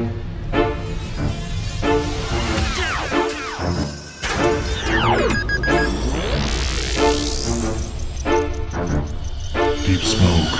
Deep Smoke.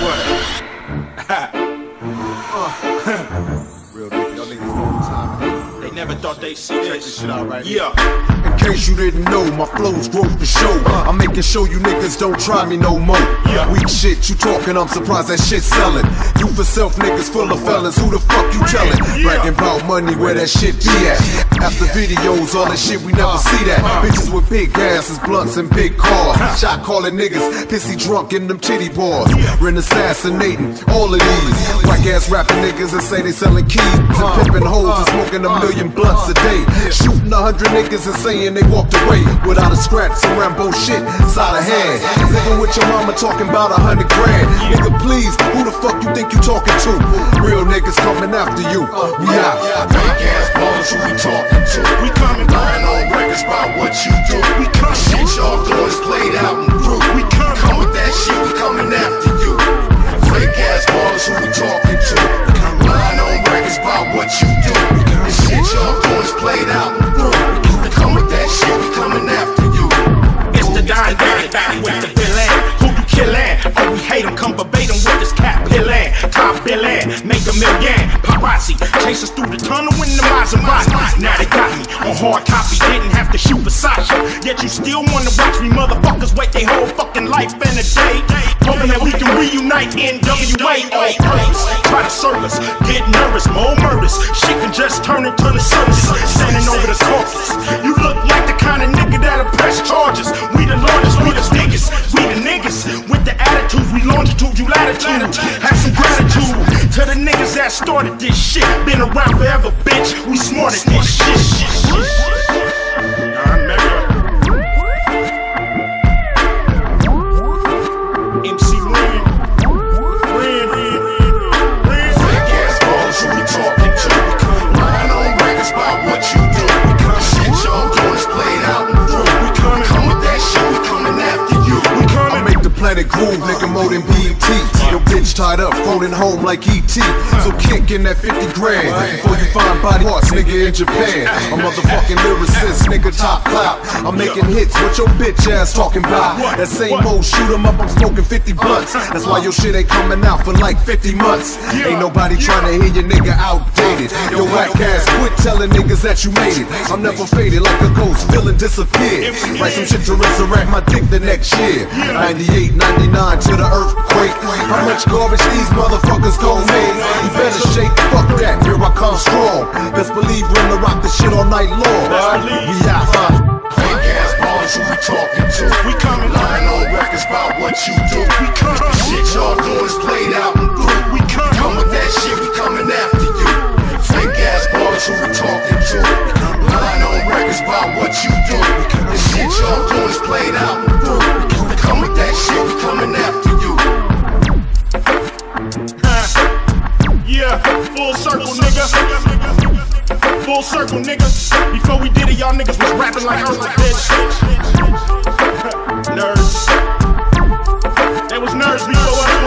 Real nigga, y'all niggas all the time. They never thought they'd see this. Check this shit out right Yeah. In case you didn't know, my flow's growth for show. I'm making sure you niggas don't try me no more. Yeah. Weak shit, you talking, I'm surprised that shit's selling. You for self niggas full of fellas, who the fuck you tellin'? Yeah. Bragging about money, where that shit be at? After videos, all that shit, we never see that. Bitches with big asses, blunts, and big cars. Shot calling niggas, pissy drunk in them titty bars. Ren assassinating all of these. Whack ass rapping niggas that say they selling keys. And pimping hoes and smoking 1,000,000 blunts a day. Shooting 100 niggas and saying they walked away without a scratch, some Rambo shit inside a hand. Living with your mama talking about 100 grand. Nigga, please, who the fuck you think you talking to? Real niggas coming after you. We out. Fake ass ballers, who we talking to? We coming lying on records about what you do. We come shit y'all doing is played out and through. We come with that shit, we coming after you. Fake ass ballers, who we talking to? Lying on records about what you do. The shit y'all doing is played out and through. We come with that shit, we coming after you. It's the Don with the villain. Who you killin'? Oh, we hate him. Come verbatim with this cat pillin'. Top billin', make $1 million. Paparazzi chase us through the tunnel in the Maserati. Now they got me on hard copy. Didn't have to shoot Versace. Yet you still wanna watch me motherfuckers wait their whole fucking life in a day. Hoping that we can reunite NWA. All purpose. Try to serve us. Get nervous. More murders. Shit can just turn into the service. Standing over the corpses. You look like the kind of nigga that'll press charges. We the largest, we the biggest, we the niggas with the attitudes, we longitude, you latitude. Have some gratitude to the niggas that started this shit. Been around forever, bitch. We smart at this shit. MC Ren. Fake ass ballers, who we talking to? Lying on records about what you do. Shit y'all doing is played out and through. We come with that shit, we coming after you. I make the planet groove, nigga, more than BET. Your bitch tied up, phoning home like ET. So kick in that 50 grand before you find body parts, nigga, in Japan. A motherfucking lyricist, nigga, top clout. I'm making hits, what your bitch ass talking about? That same old shoot 'em up, I'm smoking 50 blunts. That's why your shit ain't coming out for like 50 months. Ain't nobody trying to hear your nigga outdated. Yo, whack ass, quit telling niggas that you made it. I'm never faded like a ghost, feeling disappeared. Write some shit to resurrect my dick the next year. 98, 99 to the earthquake. How much garbage these motherfuckers gon' make? You better shake, fuck that, here I come strong. Best believe we're gonna rock the shit all night long. We out, Fake ass ballers, who we talking to? We coming lying on records about what you do. We come shit y'all doing is played out and through. We come with that shit, we coming after you. Fake ass ballers, who we talking to? Lying on records about what you do. The shit y'all doing is played out and through. We come with that shit, we coming after you. Yeah, full circle, nigga. Full circle, nigga. Before we did it, y'all niggas was rapping like Earth, bitch. Nerds. They was nerds before us.